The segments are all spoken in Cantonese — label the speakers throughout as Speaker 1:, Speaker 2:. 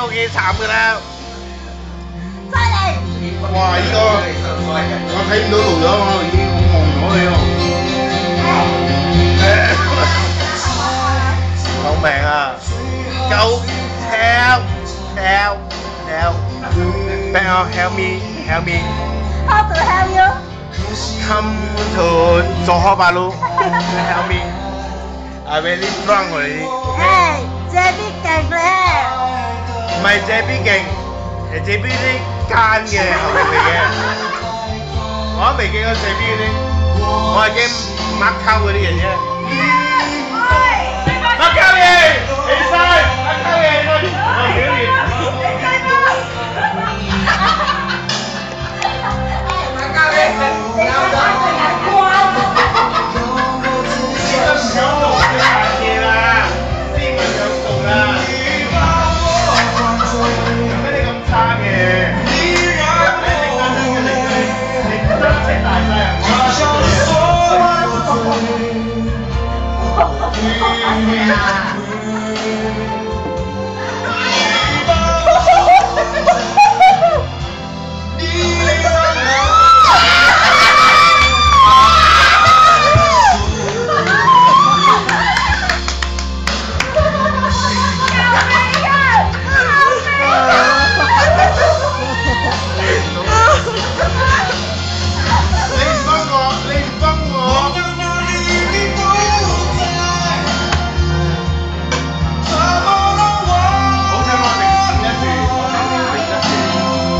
Speaker 1: 都幾慘㗎啦。
Speaker 2: 犀利！
Speaker 1: 哇！呢個我睇唔到圖咗，我已經好望咗你喎。救命啊！救 help help me help me
Speaker 2: How to help you?
Speaker 1: come to 左河八路 help me I very strong already
Speaker 2: 誒，JB 勁咧！
Speaker 1: 唔係 JB 勁，係 JB 啲奸嘅後面嚟嘅。我都未見過 JB 嗰啲，我係驚麥溝嗰啲人啫。麥溝嘢，起晒，麥溝嘢，我表現。麥溝嘢，你講得係關。唔想做嘅嘢啦，先唔想做啦。有咩你咁差嘅？你真係大晒人。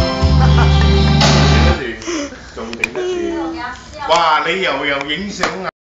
Speaker 1: 哇！你又影相啊！